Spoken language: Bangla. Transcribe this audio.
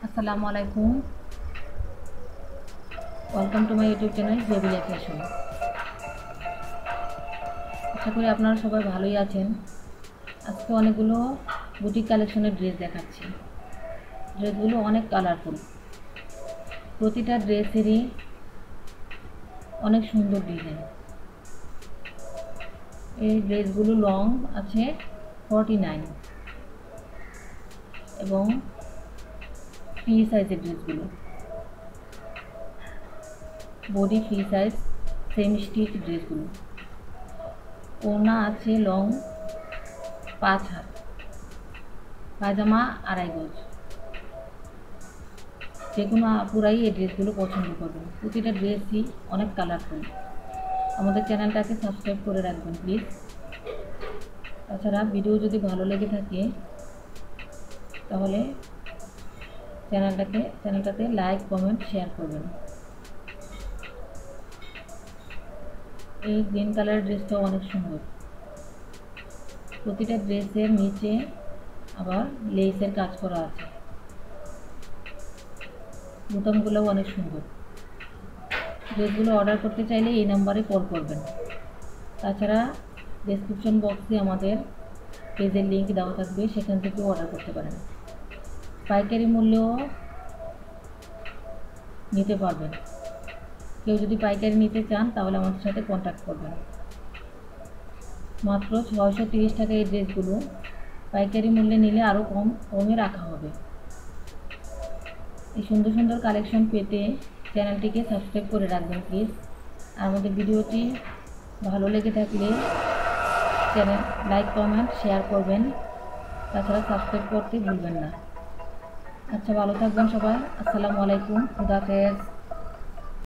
আসসালামু আলাইকুম। Welcome to my YouTube channel Jebila fashion. আশা করি আপনারা সবাই ভালোই আছেন। আজকে অনেকগুলো বুটিক কালেকশনের ড্রেস দেখাচ্ছি। ড্রেসগুলো অনেক কালারফুল, প্রতিটা ড্রেসেরই অনেক সুন্দর ডিজাইন। এই ড্রেসগুলো লং আছে 49 এবং ফ্রি সাইজের ড্রেসগুলো, body free size semi stitch ড্রেসগুলো। ওড়না আছে লং 5 হাত, পায়জামা 2.5 গজ। যে কোনো আপুরাই এই ড্রেসগুলো পছন্দ করবেন। প্রতিটা ড্রেসই অনেক কালারফুল। আমাদের চ্যানেলটাকে সাবস্ক্রাইব করে রাখবেন প্লিজ। তাছাড়া ভিডিও যদি ভালো লেগে থাকে তাহলে চ্যানেলটাতে লাইক কমেন্ট শেয়ার করবেন। এই গ্রিন কালারের ড্রেসটাও অনেক সুন্দর। প্রতিটা ড্রেসের নিচে আবার লেসের কাজ করা আছে, বোতামগুলোও অনেক সুন্দর। ড্রেসগুলো অর্ডার করতে চাইলে এই নাম্বারে কল করবেন। তাছাড়া ডেসক্রিপশন বক্সে আমাদের পেজের লিঙ্ক দেওয়া থাকবে, সেখান থেকেও অর্ডার করতে পারেন। পাইকারি মূল্যেও নিতে পারবেন। কেউ যদি পাইকারি নিতে চান তাহলে আমাদের সাথে কন্ট্যাক্ট করবেন। মাত্র 630 টাকা এই ড্রেসগুলো, পাইকারি মূল্যে নিলে আরও কমে রাখা হবে। এই সুন্দর সুন্দর কালেকশন পেতে চ্যানেলটিকে সাবস্ক্রাইব করে রাখবেন প্লিজ। আর আমাদের ভিডিওটি ভালো লেগে থাকলে চ্যানেল লাইক কমেন্ট শেয়ার করবেন। তাছাড়া সাবস্ক্রাইব করতে ভুলবেন না। আচ্ছা, ভালো থাকবেন সবাই। আসসালামু আলাইকুম, খুদা হাফেজ।